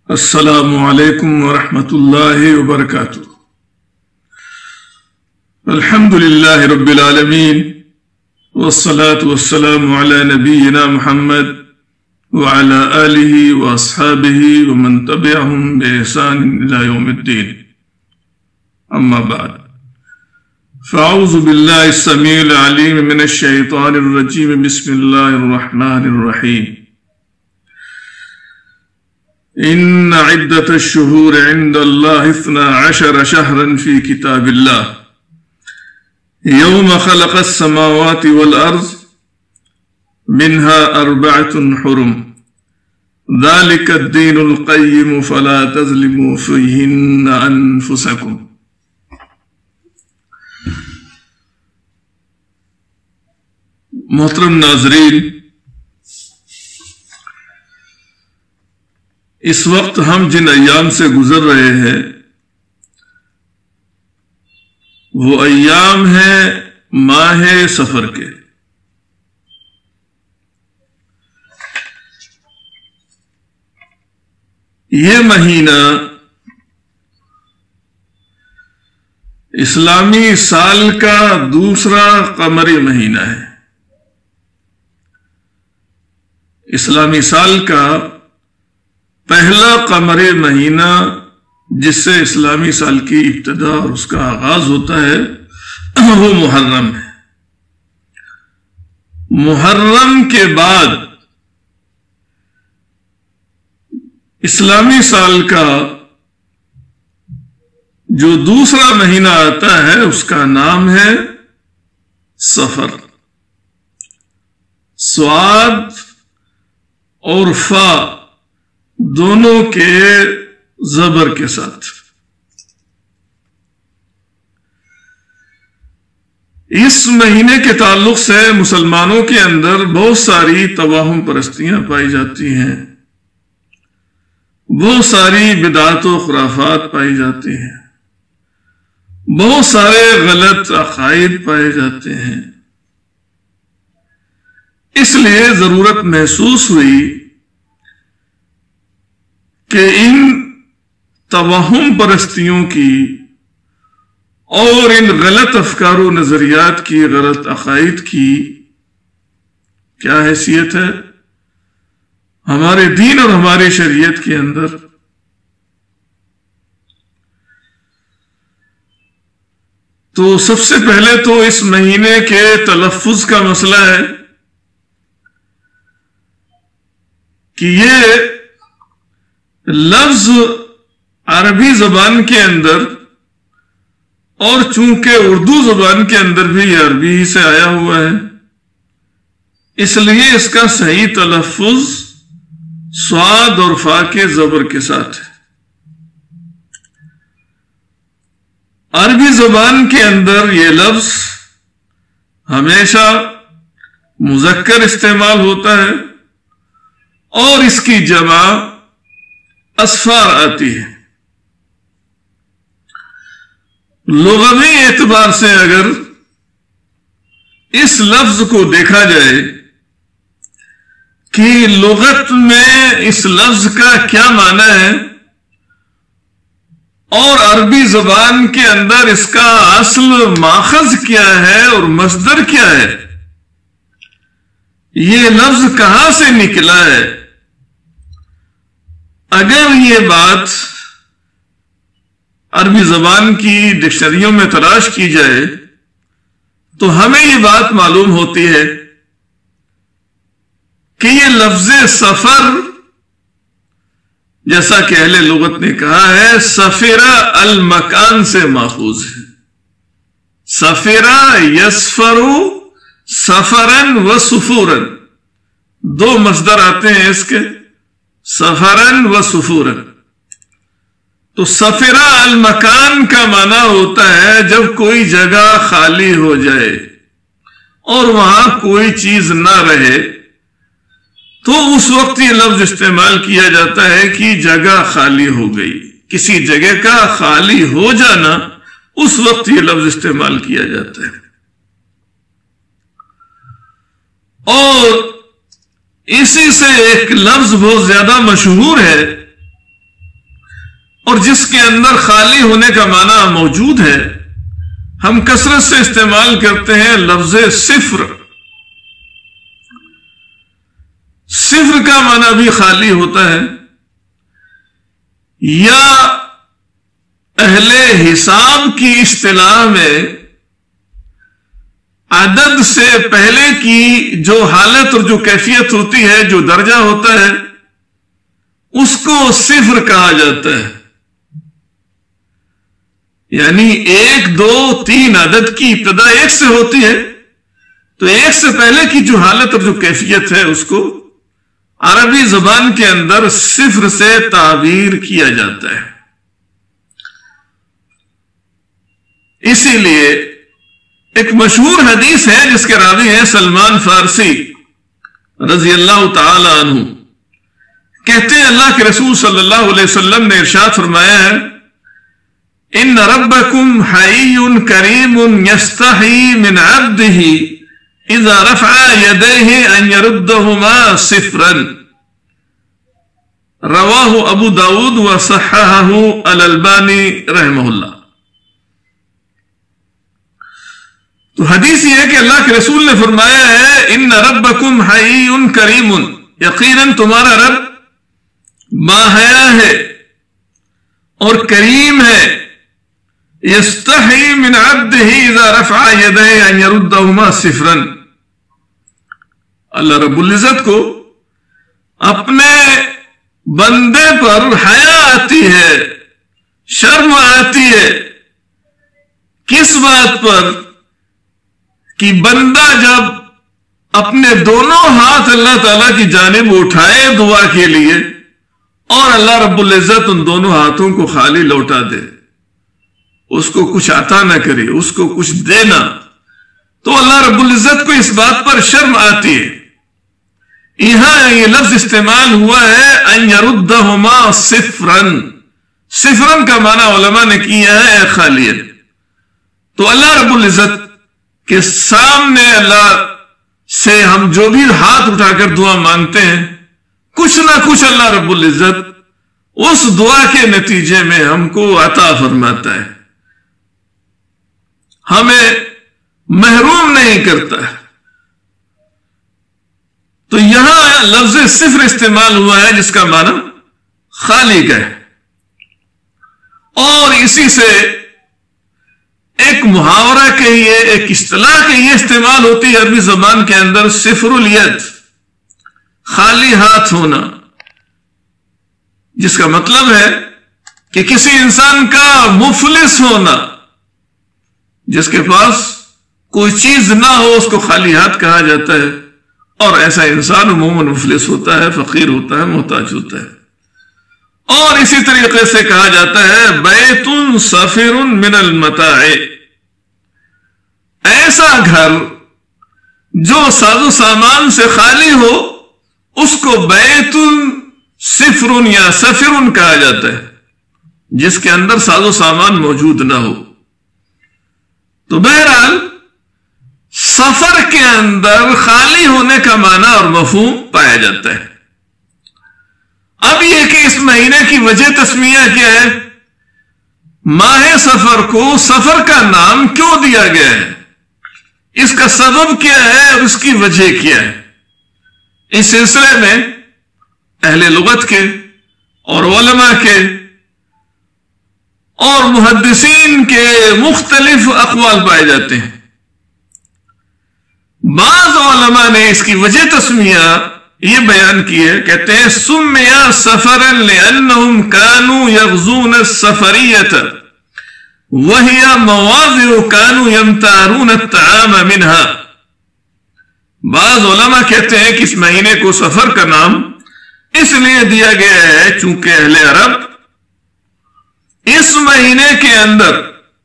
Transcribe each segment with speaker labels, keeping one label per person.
Speaker 1: السلام علیکم ورحمۃ اللہ وبرکاتہ۔ الحمد للہ رب العالمین والصلاة والسلام علی نبینا محمد وعلى آلہ واصحابہ ومن تبعہم بإحسان الی یوم الدین، اما بعد فاعوذ باللہ السمیع العلیم من الشیطان الرجیم، بسم اللہ الرحمن الرحیم۔ إن عدة الشهور عند الله 12 شهرا في كتاب الله يوم خلق السماوات والأرض منها 4 حرم ذلك الدين القيم فلا تظلموا فيهن أنفسكم۔ محترم ناظرین، اس وقت ہم جن ایام سے گزر رہے ہیں وہ ایام ہیں ماہ سفر کے۔ یہ مہینہ اسلامی سال کا دوسرا قمری مہینہ ہے۔ اسلامی سال کا پہلا قمری مہینہ جس سے اسلامی سال کی ابتدا اور اس کا آغاز ہوتا ہے وہ محرم ہے۔ محرم کے بعد اسلامی سال کا جو دوسرا مہینہ آتا ہے اس کا نام ہے سفر، صاد اور فا دونوں کے زبر کے ساتھ۔ اس مہینے کے تعلق سے مسلمانوں کے اندر بہت ساری توہم پرستیاں پائی جاتی ہیں، بہت ساری بدعات و خرافات پائی جاتی ہیں، بہت سارے غلط عقائد پائے جاتے ہیں۔ اس لیے ضرورت محسوس ہوئی کہ ان توہم پرستیوں کی اور ان غلط افکار و نظریات کی، غلط عقائد کی کیا حیثیت ہے ہمارے دین اور ہماری شریعت کے اندر۔ تو سب سے پہلے تو اس مہینے کے تلفظ کا مسئلہ ہے کہ یہ لفظ عربی زبان کے اندر، اور چونکہ اردو زبان کے اندر بھی یہ عربی ہی سے آیا ہوا ہے، اس لیے اس کا صحیح تلفظ صاد اور فا کے زبر کے ساتھ ہے۔ عربی زبان کے اندر یہ لفظ ہمیشہ مذکر استعمال ہوتا ہے اور اس کی جمع اسفار آتی ہے۔ لغوی اعتبار سے اگر اس لفظ کو دیکھا جائے کہ لغت میں اس لفظ کا کیا معنی ہے اور عربی زبان کے اندر اس کا اصل ماخذ کیا ہے اور مصدر کیا ہے، یہ لفظ کہاں سے نکلا ہے، اگر یہ بات عربی زبان کی ڈکشنریوں میں تلاش کی جائے تو ہمیں یہ بات معلوم ہوتی ہے کہ یہ لفظ سفر، جیسا کہ اہل لغت نے کہا ہے، سفرہ المکان سے ماخوذ ہے۔ سفرہ یسفرو سفرن و سفورن، دو مصدر آتے ہیں اس کے، سفرن و سفورن۔ تو سفرہ المکان کا معنی ہوتا ہے جب کوئی جگہ خالی ہو جائے اور وہاں کوئی چیز نہ رہے تو اس وقت یہ لفظ استعمال کیا جاتا ہے کہ جگہ خالی ہو گئی، کسی جگہ کا خالی ہو جانا، اس وقت یہ لفظ استعمال کیا جاتا ہے۔ اور اسی سے ایک لفظ بہت زیادہ مشہور ہے اور جس کے اندر خالی ہونے کا معنی موجود ہے، ہم کثرت سے استعمال کرتے ہیں لفظ صفر۔ صفر کا معنی بھی خالی ہوتا ہے، یا اہل حساب کی اصطلاح میں عدد سے پہلے کی جو حالت اور جو کیفیت ہوتی ہے، جو درجہ ہوتا ہے، اس کو صفر کہا جاتا ہے۔ یعنی 1 2 3 عدد کی ابتدا 1 سے ہوتی ہے، تو 1 سے پہلے کی جو حالت اور جو کیفیت ہے اس کو عربی زبان کے اندر صفر سے تعبیر کیا جاتا ہے۔ اسی لیے ایک مشہور حدیث ہے جس کے راوی ہیں سلمان فارسی رضی اللہ تعالی عنہ، کہتے ہیں اللہ کے رسول صلی اللہ علیہ وسلم نے ارشاد فرمایا ہے، ان ربکم حی کریم یستحی من عبدہ اذا رفع یدیہ ان یردہما صفرا، رواہ ابو داود وصححہ الالبانی رحمہ اللہ۔ تو حدیث یہ ہے کہ اللہ کے رسول نے فرمایا ہے، ان ربکم حی کریم، یقیناً تمہارا رب باحیا ہے اور کریم ہے، یستحی من عبدہ اذا رفع یدیہ ان یردہما صفرا، اللہ رب العزت کو اپنے بندے پر حیا آتی ہے، شرم آتی ہے۔ کس بات پر؟ کہ بندہ جب اپنے دونوں ہاتھ اللہ تعالیٰ کی جانب اٹھائے دعا کے لیے اور اللہ رب العزت ان دونوں ہاتھوں کو خالی لوٹا دے، اس کو کچھ عطا نہ کرے، اس کو کچھ دینا، تو اللہ رب العزت کو اس بات پر شرم آتی ہے۔ یہاں یہ لفظ استعمال ہوا ہے ان یردہما صفرا، صفرا کا معنی علماء نے کیا ہے خالیت۔ تو اللہ رب العزت کے سامنے اللہ سے ہم جو بھی ہاتھ اٹھا کر دعا مانگتے ہیں، کچھ نہ کچھ اللہ رب العزت اس دعا کے نتیجے میں ہم کو عطا فرماتا ہے، ہمیں محروم نہیں کرتا ہے۔ تو یہاں لفظ صفر استعمال ہوا ہے جس کا معنی خالی کا ہے، اور اسی سے ایک محاورہ کہیے، ایک اصطلاح کہیے استعمال ہوتی ہے عربی زبان کے اندر، صفر الید، خالی ہاتھ ہونا، جس کا مطلب ہے کہ کسی انسان کا مفلس ہونا، جس کے پاس کوئی چیز نہ ہو اس کو خالی ہاتھ کہا جاتا ہے، اور ایسا انسان عموماً مفلس ہوتا ہے، فقیر ہوتا ہے، محتاج ہوتا ہے۔ اور اسی طریقے سے کہا جاتا ہے بیت صفر من المتاع، ایسا گھر جو ساز و سامان سے خالی ہو اس کو بیت صفر یا صفر کہا جاتا ہے، جس کے اندر ساز و سامان موجود نہ ہو۔ تو بہرحال سفر کے اندر خالی ہونے کا معنی اور مفہوم پایا جاتا ہے۔ اب یہ کہ اس مہینے کی وجہ تسمیہ کیا ہے، ماہ سفر کو سفر کا نام کیوں دیا گیا ہے، اس کا سبب کیا ہے اور اس کی وجہ کیا ہے، اس سلسلے میں اہل لغت کے اور علماء کے اور محدثین کے مختلف اقوال پائے جاتے ہیں۔ بعض علماء نے اس کی وجہ تسمیہ یہ بیان کی ہے، کہتے ہیں سمیا سفرا لأنهم كانوا يغزون السفرية وهي مواضع كانوا يمتارون الطعام منها۔ بعض علماء کہتے ہیں کہ اس مہینے کو سفر کا نام اس لیے دیا گیا ہے چونکہ اہل عرب اس مہینے کے اندر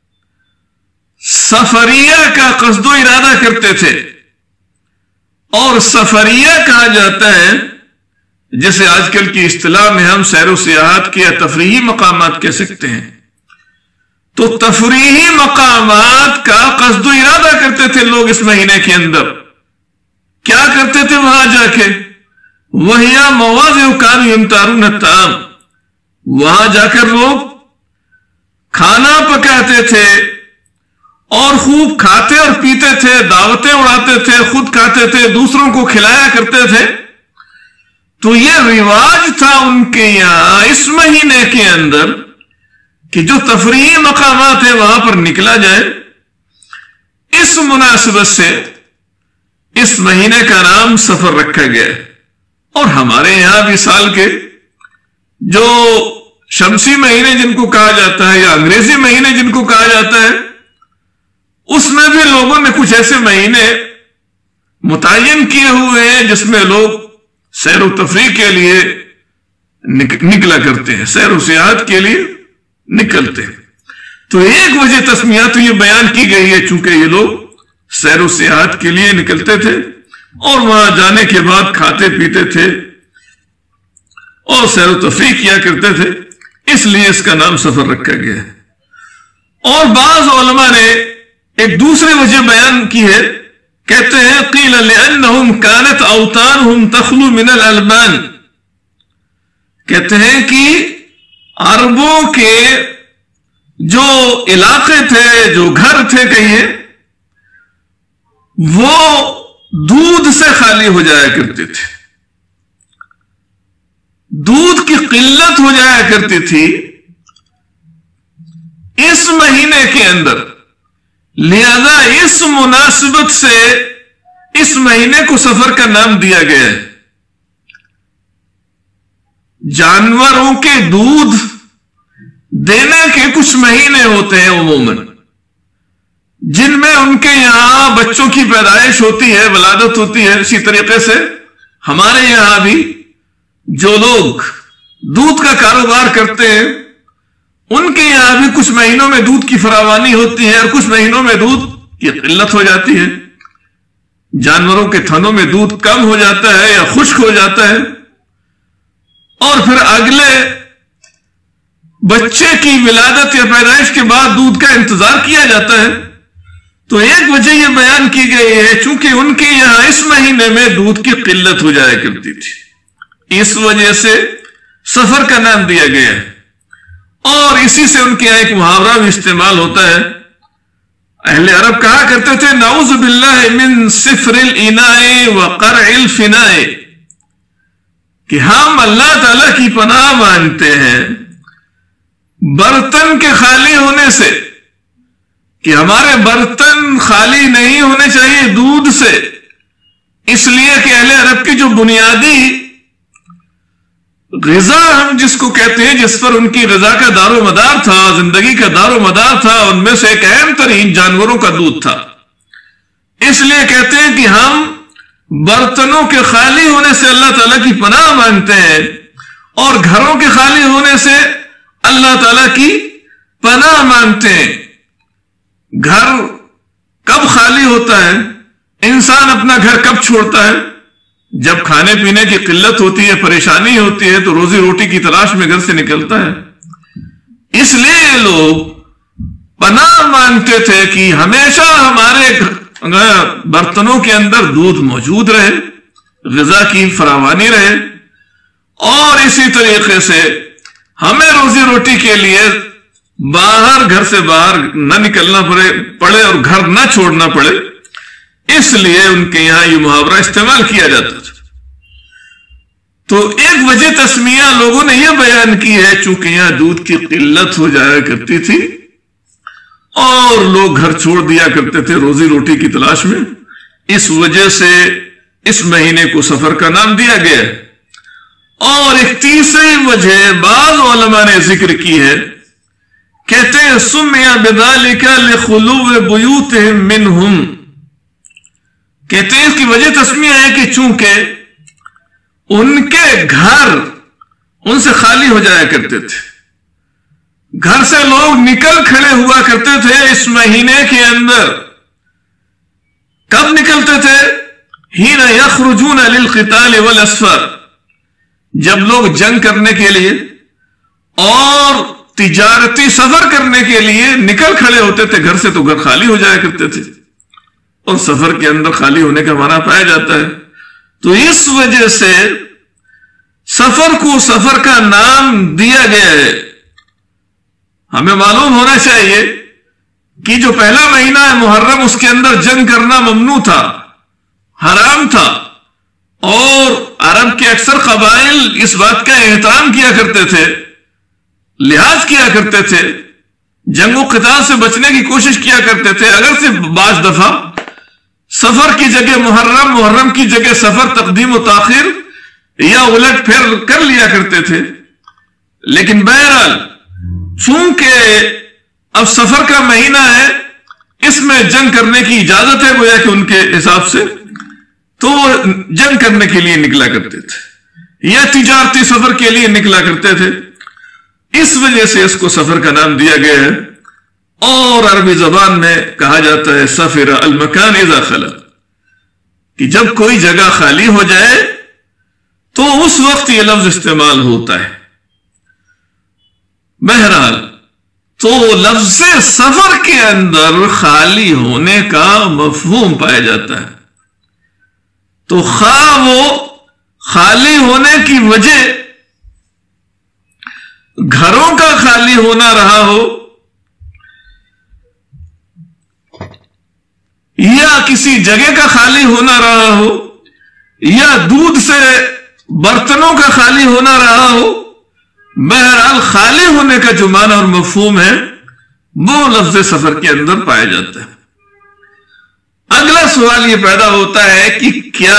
Speaker 1: سفریہ کا قصد و ارادہ کرتے تھے، اور سفریہ کہا جاتا ہے جیسے آج کل کی اصطلاح میں ہم سیر و سیاحت کے یا تفریحی مقامات کہہ سکتے ہیں۔ تو تفریحی مقامات کا قصد و ارادہ کرتے تھے لوگ اس مہینے کے اندر، کیا کرتے تھے وہاں جا کے، وہی مواضع كانوا يمتارون الطعام، وہاں جا کر لوگ کھانا پکاتے تھے اور خوب کھاتے اور پیتے تھے، دعوتیں اڑاتے تھے، خود کھاتے تھے، دوسروں کو کھلایا کرتے تھے. تو یہ رواج تھا ان کے یہاں اس مہینے کے اندر کہ جو تفریحی مقامات ہیں وہاں پر نکلا جائے. اس مناسبت سے اس مہینے کا نام سفر رکھا گیا ہے. اور ہمارے یہاں بھی سال کے جو شمسی مہینے جن کو کہا جاتا ہے یا انگریزی مہینے جن کو کہا جاتا ہے، اس میں بھی لوگوں نے کچھ ایسے مہینے متعین کیے ہوئے ہیں جس میں لوگ سیر و تفریح کے لیے نکلا کرتے ہیں، سیر و سیاحت کے لیے نکلتے ہیں. تو ایک وجہ تسمیہ تو یہ بیان کی گئی ہے چونکہ یہ لوگ سیر و سیاحت کے لیے نکلتے تھے اور وہاں جانے کے بعد کھاتے پیتے تھے اور سیر و تفریح کیا کرتے تھے، اس لیے اس کا نام سفر رکھا گیا ہے. اور بعض علماء نے ایک دوسری وجہ بیان کی ہے، کہتے ہیں قیل لأنہم کانت اوطانہم تخلو من الالبان، کہتے ہیں کہ عربوں کے جو علاقے تھے، جو گھر تھے کہیے، وہ دودھ سے خالی ہو جایا کرتے تھے، دودھ کی قلت ہو جایا کرتی تھی اس مہینے کے اندر. لہذا اس مناسبت سے اس مہینے کو سفر کا نام دیا گیا ہے. جانوروں کے دودھ دینے کے کچھ مہینے ہوتے ہیں عموماً، جن میں ان کے یہاں بچوں کی پیدائش ہوتی ہے، ولادت ہوتی ہے. اسی طریقے سے ہمارے یہاں بھی جو لوگ دودھ کا کاروبار کرتے ہیں ان کے یہاں بھی کچھ مہینوں میں دودھ کی فراوانی ہوتی ہے اور کچھ مہینوں میں دودھ کی قلت ہو جاتی ہے. جانوروں کے تھنوں میں دودھ کم ہو جاتا ہے یا خشک ہو جاتا ہے اور پھر اگلے بچے کی ولادت یا پیدائش کے بعد دودھ کا انتظار کیا جاتا ہے. تو ایک وجہ یہ بیان کی گئی ہے چونکہ ان کے یہاں اس مہینے میں دودھ کی قلت ہو جایا کرتی تھی، اس وجہ سے سفر کا نام دیا گیا ہے. اور اسی سے ان کے یہاں ایک محاورہ بھی استعمال ہوتا ہے. اہل عرب کہا کرتے تھے نعوذ باللہ من صفر الاناء وقرع الفناء، کہ ہم اللہ تعالی کی پناہ مانگتے ہیں برتن کے خالی ہونے سے، کہ ہمارے برتن خالی نہیں ہونے چاہیے دودھ سے. اس لیے کہ اہل عرب کی جو بنیادی غذا ہم جس کو کہتے ہیں، جس پر ان کی غذا کا دار و مدار تھا، زندگی کا دار و مدار تھا، ان میں سے ایک اہم ترین جانوروں کا دودھ تھا. اس لیے کہتے ہیں کہ ہم برتنوں کے خالی ہونے سے اللہ تعالیٰ کی پناہ مانگتے ہیں اور گھروں کے خالی ہونے سے اللہ تعالیٰ کی پناہ مانگتے ہیں. گھر کب خالی ہوتا ہے، انسان اپنا گھر کب چھوڑتا ہے؟ جب کھانے پینے کی قلت ہوتی ہے، پریشانی ہوتی ہے، تو روزی روٹی کی تلاش میں گھر سے نکلتا ہے. اس لیے یہ لوگ پناہ مانگتے تھے کہ ہمیشہ ہمارے برتنوں کے اندر دودھ موجود رہے، غذا کی فراوانی رہے، اور اسی طریقے سے ہمیں روزی روٹی کے لیے باہر، گھر سے باہر نہ نکلنا پڑے اور گھر نہ چھوڑنا پڑے. اس لیے ان کے یہاں یہ محاورہ استعمال کیا جاتا تھا. تو ایک وجہ تسمیہ لوگوں نے یہ بیان کی ہے چونکہ یہاں دودھ کی قلت ہو جایا کرتی تھی اور لوگ گھر چھوڑ دیا کرتے تھے روزی روٹی کی تلاش میں، اس وجہ سے اس مہینے کو سفر کا نام دیا گیا. اور ایک تیسری وجہ بعض علماء نے ذکر کی ہے، کہتے ہیں سمع بذالک لخلو بیوتہم منہم، کہتے ہیں اس کی وجہ تسمیہ ہے کہ چونکہ ان کے گھر ان سے خالی ہو جایا کرتے تھے، گھر سے لوگ نکل کھڑے ہوا کرتے تھے اس مہینے کے اندر. کب نکلتے تھے؟ حین یخرجون للقتال والاسفار، جب لوگ جنگ کرنے کے لیے اور تجارتی سفر کرنے کے لیے نکل کھڑے ہوتے تھے گھر سے، تو گھر خالی ہو جایا کرتے تھے اور سفر کے اندر خالی ہونے کا معنی پایا جاتا ہے. تو اس وجہ سے سفر کو سفر کا نام دیا گیا ہے. ہمیں معلوم ہونا چاہیے کہ جو پہلا مہینہ ہے محرم، اس کے اندر جنگ کرنا ممنوع تھا، حرام تھا، اور عرب کے اکثر قبائل اس بات کا احترام کیا کرتے تھے، لحاظ کیا کرتے تھے، جنگ و قتال سے بچنے کی کوشش کیا کرتے تھے، اگرچہ بعض دفعہ سفر کی جگہ محرم، محرم کی جگہ سفر، تقدیم و تاخیر یا الٹ پھیر کر لیا کرتے تھے، لیکن بہرحال چونکہ اب سفر کا مہینہ ہے، اس میں جنگ کرنے کی اجازت ہے گویا کہ ان کے حساب سے، تو وہ جنگ کرنے کے لیے نکلا کرتے تھے یا تجارتی سفر کے لیے نکلا کرتے تھے، اس وجہ سے اس کو سفر کا نام دیا گیا ہے۔ اور عربی زبان میں کہا جاتا ہے سفر المکان اذا خلا، کہ جب کوئی جگہ خالی ہو جائے تو اس وقت یہ لفظ استعمال ہوتا ہے۔ بہرحال تو لفظ سفر کے اندر خالی ہونے کا مفہوم پایا جاتا ہے، تو خواہ وہ خالی ہونے کی وجہ گھروں کا خالی ہونا رہا ہو یا کسی جگہ کا خالی ہونا رہا ہو یا دودھ سے برتنوں کا خالی ہونا رہا ہو، بہرحال خالی ہونے کا جو معنی اور مفہوم ہے وہ لفظ سفر کے اندر پایا جاتا ہے۔ اگلا سوال یہ پیدا ہوتا ہے کہ کیا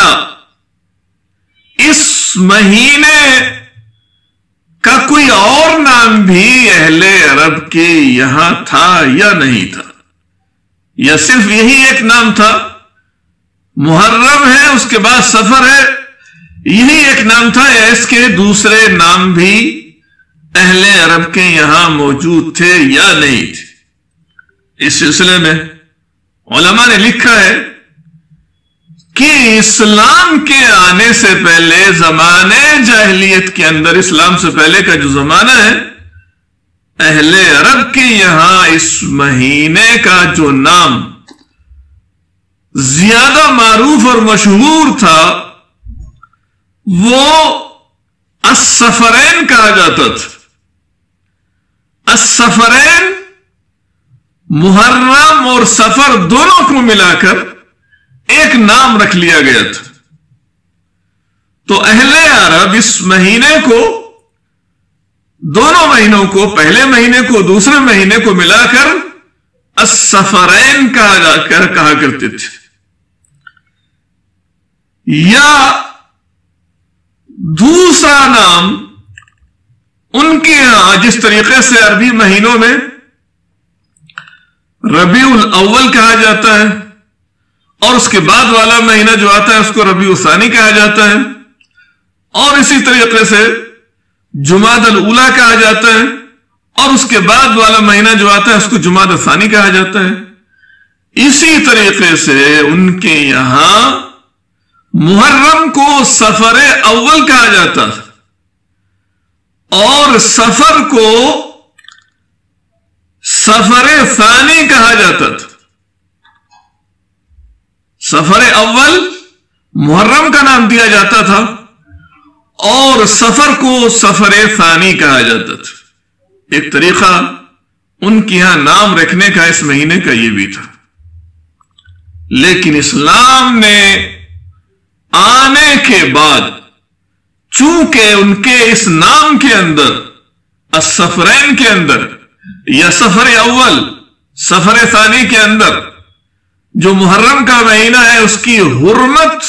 Speaker 1: اس مہینے کا کوئی اور نام بھی اہل عرب کے یہاں تھا یا نہیں تھا، یا صرف یہی ایک نام تھا؟ محرم ہے، اس کے بعد سفر ہے، یہی ایک نام تھا، یا اس کے دوسرے نام بھی اہل عرب کے یہاں موجود تھے یا نہیں تھے؟ اس سلسلے میں علماء نے لکھا ہے کہ اسلام کے آنے سے پہلے، زمانے جاہلیت کے اندر، اسلام سے پہلے کا جو زمانہ ہے، اہل عرب کے یہاں اس مہینے کا جو نام زیادہ معروف اور مشہور تھا وہ السفرین کہا جاتا تھا۔ السفرین، محرم اور سفر دونوں کو ملا کر ایک نام رکھ لیا گیا تھا۔ تو اہل عرب اس مہینے کو، دونوں مہینوں کو، پہلے مہینے کو دوسرے مہینے کو ملا کر السفرین کہا کرتے تھے، یا دوسرا نام ان کے ہاں جس طریقے سے عربی مہینوں میں ربیع الاول کہا جاتا ہے اور اس کے بعد والا مہینہ جو آتا ہے اس کو ربیع الثانی کہا جاتا ہے، اور اسی طریقے سے جمادی الاولی کہا جاتا ہے، اور اس کے بعد والا مہینہ جو آتا ہے اس کو جمادی الثانی کہا جاتا ہے، اسی طریقے سے ان کے یہاں محرم کو سفر اول کہا جاتا ہے اور سفر کو سفر ثانی کہا جاتا تھا۔ سفر اول محرم کا نام دیا جاتا تھا اور سفر کو سفر ثانی کہا جاتا تھا۔ ایک طریقہ ان کے یہاں نام رکھنے کا اس مہینے کا یہ بھی تھا، لیکن اسلام نے آنے کے بعد چونکہ ان کے اس نام کے اندر، السفرین کے اندر یا سفر اول سفر ثانی کے اندر جو محرم کا مہینہ ہے اس کی حرمت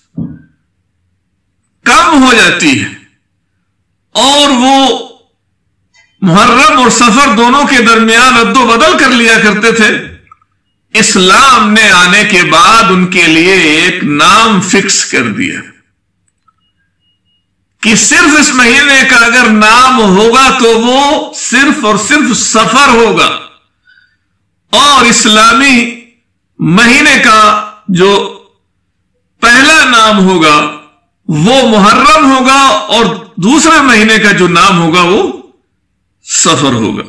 Speaker 1: کم ہو جاتی ہے اور وہ محرم اور سفر دونوں کے درمیان رد و بدل کر لیا کرتے تھے، اسلام نے آنے کے بعد ان کے لیے ایک نام فکس کر دیا کہ صرف اس مہینے کا اگر نام ہوگا تو وہ صرف اور صرف سفر ہوگا، اور اسلامی مہینے کا جو پہلا نام ہوگا وہ محرم ہوگا اور دوسرے مہینے کا جو نام ہوگا وہ سفر ہوگا۔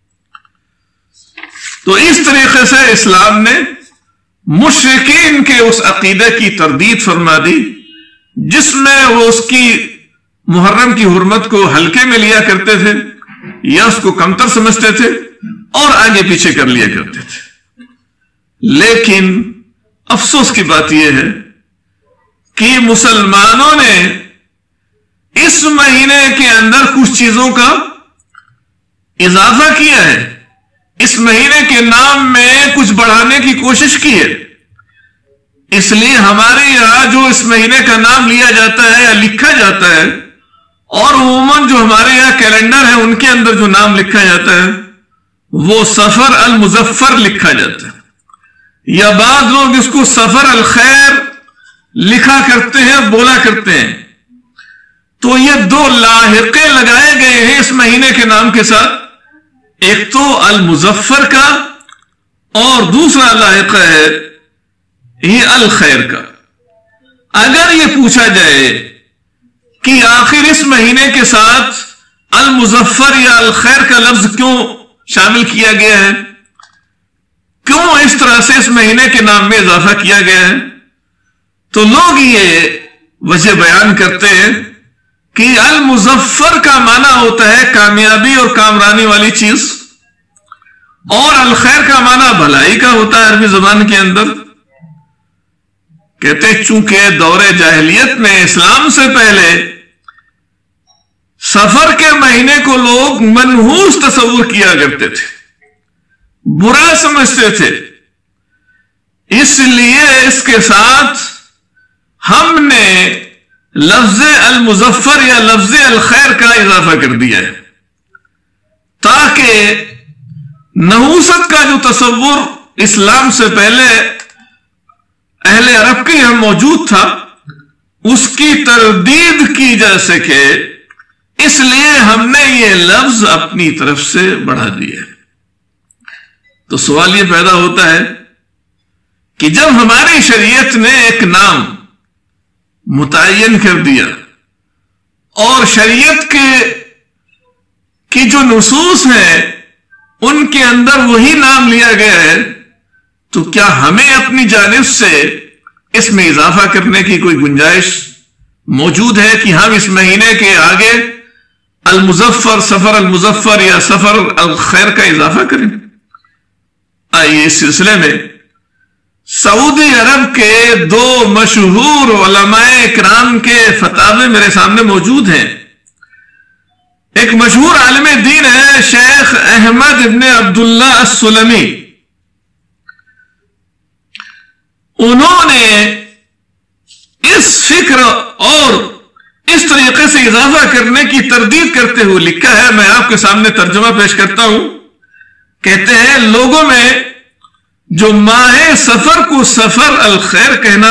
Speaker 1: تو اس طریقے سے اسلام نے مشرکین کے اس عقیدے کی تردید فرما دی جس میں وہ اس کی محرم کی حرمت کو ہلکے میں لیا کرتے تھے، یا اس کو کمتر سمجھتے تھے اور آگے پیچھے کر لیا کرتے تھے. لیکن افسوس کی بات یہ ہے کہ مسلمانوں نے اس مہینے کے اندر کچھ چیزوں کا اضافہ کیا ہے، اس مہینے کے نام میں کچھ بڑھانے کی کوشش کی ہے. اس لیے ہمارے یہاں جو اس مہینے کا نام لیا جاتا ہے یا لکھا جاتا ہے، اور عموماً جو ہمارے یہاں کیلنڈر ہے ان کے اندر جو نام لکھا جاتا ہے وہ صفر المظفر لکھا جاتا ہے، یا بعض لوگ اس کو صفر الخیر لکھا کرتے ہیں، بولا کرتے ہیں. تو یہ دو لاحقے لگائے گئے ہیں اس مہینے کے نام کے ساتھ، ایک تو المظفر کا اور دوسرا لاحقہ ہے یہ الخیر کا. اگر یہ پوچھا جائے کہ آخر اس مہینے کے ساتھ المظفر یا الخیر کا لفظ کیوں شامل کیا گیا ہے، کیوں اس طرح سے اس مہینے کے نام میں اضافہ کیا گیا ہے، تو لوگ یہ وجہ بیان کرتے ہیں کہ المظفر کا معنی ہوتا ہے کامیابی اور کامرانی والی چیز، اور الخیر کا معنی بھلائی کا ہوتا ہے عربی زبان کے اندر. کہتے چونکہ دور جاہلیت میں اسلام سے پہلے سفر کے مہینے کو لوگ منحوس تصور کیا کرتے تھے، برا سمجھتے تھے، اس لیے اس کے ساتھ ہم نے لفظ المظفر یا لفظ الخیر کا اضافہ کر دیا ہے، تاکہ نحوست کا جو تصور اسلام سے پہلے اہل عرب کے یہاں موجود تھا اس کی تردید کی جا سکے، اس لیے ہم نے یہ لفظ اپنی طرف سے بڑھا دیا. تو سوال یہ پیدا ہوتا ہے کہ جب ہماری شریعت نے ایک نام متعین کر دیا اور شریعت کی جو نصوص ہیں ان کے اندر وہی نام لیا گیا ہے، تو کیا ہمیں اپنی جانب سے اس میں اضافہ کرنے کی کوئی گنجائش موجود ہے کہ ہم اس مہینے کے آگے المظفر، سفر المظفر یا سفر الخیر کا اضافہ کریں؟ آئیے اس سلسلے میں سعودی عرب کے دو مشہور علماء اکرام کے فتاوے میرے سامنے موجود ہیں. ایک مشہور عالم دین ہے شیخ احمد ابن عبداللہ السلمی. انہوں نے اس فکر اور اس طریقے سے اضافہ کرنے کی تردید کرتے ہوئے لکھا ہے، میں آپ کے سامنے ترجمہ پیش کرتا ہوں. کہتے ہیں لوگوں میں جو ماہ سفر کو سفر الخیر کہنا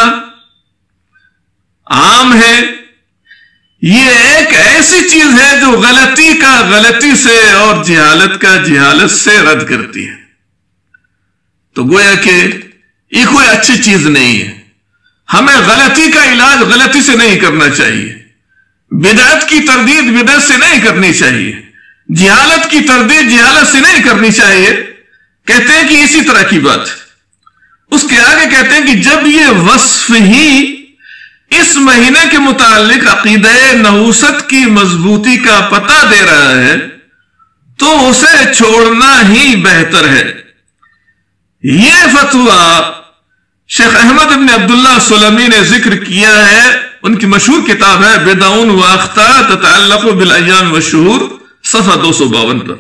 Speaker 1: عام ہے، یہ ایک ایسی چیز ہے جو غلطی کا غلطی سے اور جہالت کا جہالت سے رد کرتی ہے. تو گویا کہ یہ کوئی اچھی چیز نہیں ہے، ہمیں غلطی کا علاج غلطی سے نہیں کرنا چاہیے، بدعت کی تردید بدعت سے نہیں کرنی چاہیے، جہالت کی تردید جہالت سے نہیں کرنی چاہیے. کہتے ہیں کہ اسی طرح کی بات. اس کے آگے کہتے ہیں کہ جب یہ وصف ہی اس مہینے کے متعلق عقیدہ نحوست کی مضبوطی کا پتہ دے رہا ہے تو اسے چھوڑنا ہی بہتر ہے. یہ فتویٰ شیخ احمد ابن عبداللہ سلمی نے ذکر کیا ہے، ان کی مشہور کتاب ہے بدع و اخطاء تتعلق بالایام والشہور، صفحہ 252 پر.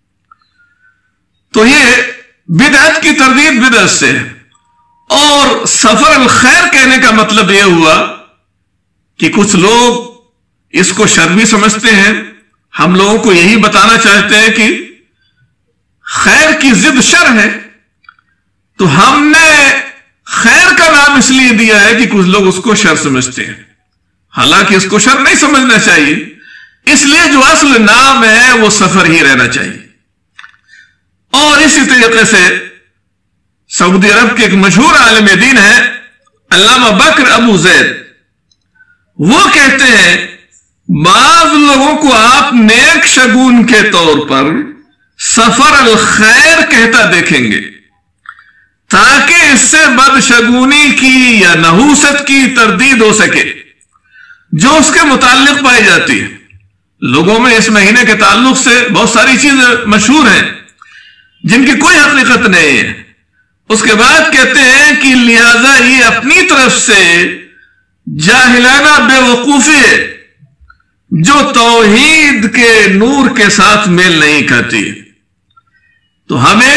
Speaker 1: تو یہ بدعت کی تردید بدعت سے، اور سفر الخیر کہنے کا مطلب یہ ہوا کہ کچھ لوگ اس کو شر بھی سمجھتے ہیں. ہم لوگوں کو یہی بتانا چاہتے ہیں کہ خیر کی ضد شر ہے، تو ہم نے خیر کا نام اس لیے دیا ہے کہ کچھ لوگ اس کو شر سمجھتے ہیں، حالانکہ اس کو شر نہیں سمجھنا چاہیے. اس لیے جو اصل نام ہے وہ سفر ہی رہنا چاہیے. اور اسی طریقے سے سعودی عرب کے ایک مشہور عالم دین ہے علامہ بکر ابو زید، وہ کہتے ہیں بعض لوگوں کو آپ نیک شگون کے طور پر سفر الخیر کہتا دیکھیں گے تاکہ اس سے بدشگونی کی یا نحوست کی تردید ہو سکے جو اس کے متعلق پائی جاتی ہے. لوگوں میں اس مہینے کے تعلق سے بہت ساری چیزیں مشہور ہیں جن کی کوئی حقیقت نہیں ہے. اس کے بعد کہتے ہیں کہ لہذا یہ اپنی طرف سے جاہلانہ بے وقوفی ہے جو توحید کے نور کے ساتھ میل نہیں کھاتی. تو ہمیں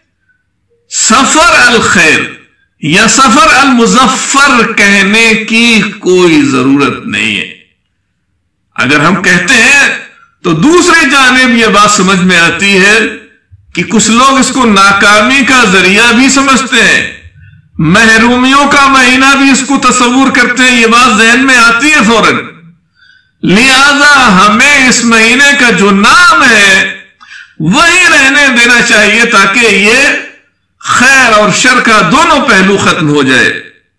Speaker 1: سفر الخیر یا سفر المظفر کہنے کی کوئی ضرورت نہیں ہے. اگر ہم کہتے ہیں تو دوسری جانب یہ بات سمجھ میں آتی ہے کہ کچھ لوگ اس کو ناکامی کا ذریعہ بھی سمجھتے ہیں، محرومیوں کا مہینہ بھی اس کو تصور کرتے ہیں. یہ بات ذہن میں آتی ہے فوراً. لہذا ہمیں اس مہینے کا جو نام ہے وہی رہنے دینا چاہیے تاکہ یہ خیر اور شر کا دونوں پہلو ختم ہو جائے.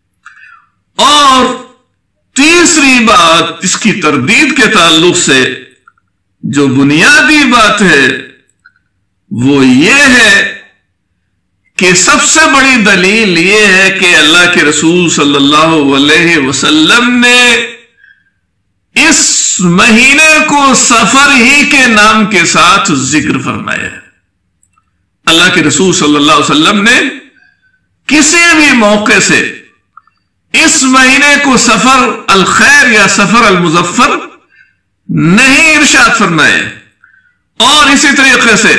Speaker 1: اور تیسری بات اس کی تردید کے تعلق سے جو بنیادی بات ہے وہ یہ ہے کہ سب سے بڑی دلیل یہ ہے کہ اللہ کے رسول صلی اللہ علیہ وسلم نے اس مہینے کو سفر ہی کے نام کے ساتھ ذکر فرمایا ہے. اللہ کے رسول صلی اللہ علیہ وسلم نے کسی بھی موقع سے اس مہینے کو سفر الخیر یا سفر المظفر نہیں ارشاد فرمایا. اور اسی طریقے سے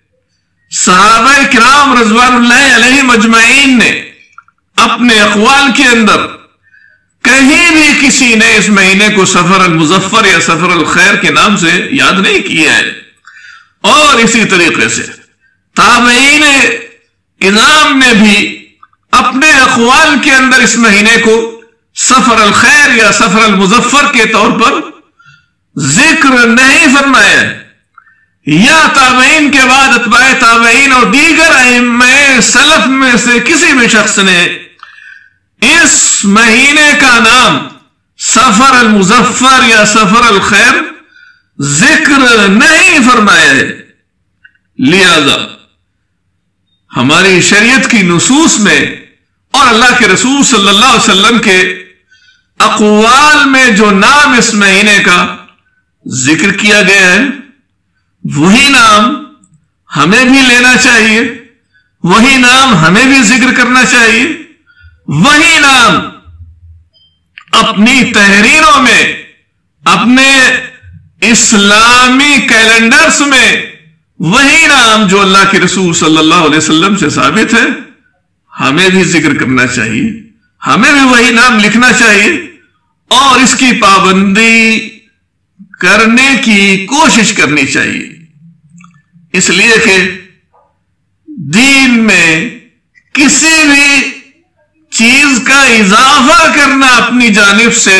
Speaker 1: صحابہ کرام رضوان اللہ علیہم اجمعین نے اپنے اقوال کے اندر کہیں بھی کسی نے اس مہینے کو سفر المظفر یا سفر الخیر کے نام سے یاد نہیں کیا ہے. اور اسی طریقے سے تابعین اعظام نے بھی اپنے اقوال کے اندر اس مہینے کو سفر الخیر یا سفر المظفر کے طور پر ذکر نہیں فرمایا. یا تابعین کے بعد اتباع تابعین اور دیگر ائمہ سلف میں سے کسی بھی شخص نے اس مہینے کا نام سفر المظفر یا سفر الخیر ذکر نہیں فرمایا ہے. لہذا ہماری شریعت کی نصوص میں اور اللہ کے رسول صلی اللہ علیہ وسلم کے اقوال میں جو نام اس مہینے کا ذکر کیا گیا ہے وہی نام ہمیں بھی لینا چاہیے، وہی نام ہمیں بھی ذکر کرنا چاہیے، وہی نام اپنی تحریروں میں، اپنے اسلامی کیلنڈرز میں وہی نام جو اللہ کے رسول صلی اللہ علیہ وسلم سے ثابت ہے ہمیں بھی ذکر کرنا چاہیے، ہمیں بھی وہی نام لکھنا چاہیے اور اس کی پابندی کرنے کی کوشش کرنی چاہیے. اس لیے کہ دین میں کسی بھی چیز کا اضافہ کرنا اپنی جانب سے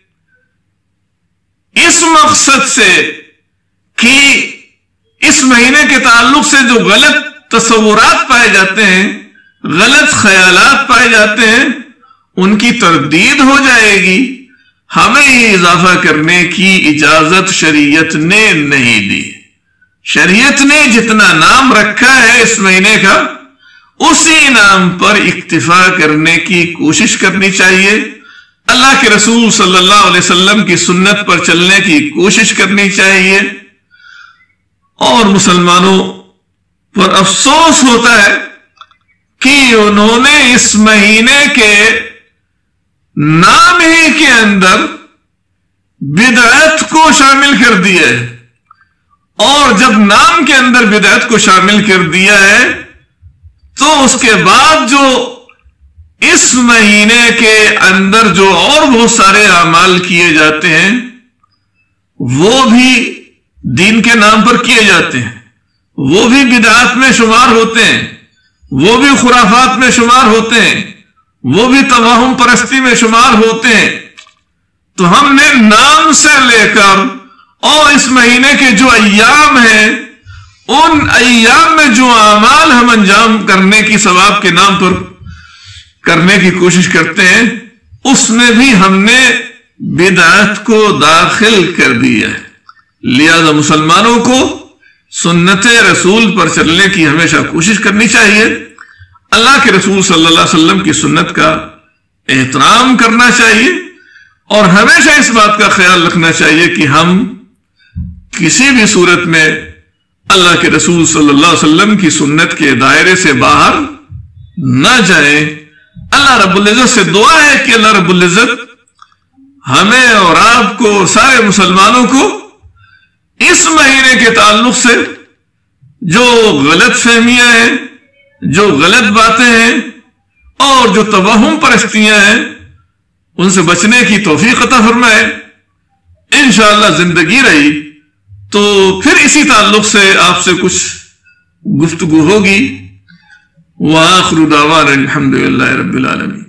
Speaker 1: اس مقصد سے کہ اس مہینے کے تعلق سے جو غلط تصورات پائے جاتے ہیں، غلط خیالات پائے جاتے ہیں، ان کی تردید ہو جائے گی. ہمیں یہ اضافہ کرنے کی اجازت شریعت نے نہیں دی. شریعت نے جتنا نام رکھا ہے اس مہینے کا اسی نام پر اکتفا کرنے کی کوشش کرنی چاہیے. اللہ کے رسول صلی اللہ علیہ وسلم کی سنت پر چلنے کی کوشش کرنی چاہیے. اور مسلمانوں پر افسوس ہوتا ہے کہ انہوں نے اس مہینے کے نام ہی کے اندر بدعت کو شامل کر دیا ہے. اور جب نام کے اندر بدعت کو شامل کر دیا ہے تو اس کے بعد جو اس مہینے کے اندر جو اور بہت سارے اعمال کیے جاتے ہیں وہ بھی دین کے نام پر کیے جاتے ہیں، وہ بھی بدعات میں شمار ہوتے ہیں، وہ بھی خرافات میں شمار ہوتے ہیں، وہ بھی توہم پرستی میں شمار ہوتے ہیں. تو ہم نے نام سے لے کر اور اس مہینے کے جو ایام ہیں ان ایام میں جو اعمال ہم انجام کرنے کی ثواب کے نام پر کرنے کی کوشش کرتے ہیں اس میں بھی ہم نے بدعت کو داخل کر دیا ہے. لہذا مسلمانوں کو سنت رسول پر چلنے کی ہمیشہ کوشش کرنی چاہیے. اللہ کے رسول صلی اللہ علیہ وسلم کی سنت کا احترام کرنا چاہیے اور ہمیشہ اس بات کا خیال رکھنا چاہیے کہ ہم کسی بھی صورت میں اللہ کے رسول صلی اللہ علیہ وسلم کی سنت کے دائرے سے باہر نہ جائیں۔ اللہ رب العزت سے دعا ہے کہ اللہ رب العزت ہمیں اور آپ کو، سارے مسلمانوں کو اس مہینے کے تعلق سے جو غلط فہمیاں ہیں، جو غلط باتیں ہیں اور جو توہم پرستیاں ہیں، ان سے بچنے کی توفیق عطا فرمائے۔ انشاءاللہ زندگی رہی تو پھر اسی تعلق سے آپ سے کچھ گفتگو ہوگی۔ وآخر دعوانا الحمدللہ رب العالمین۔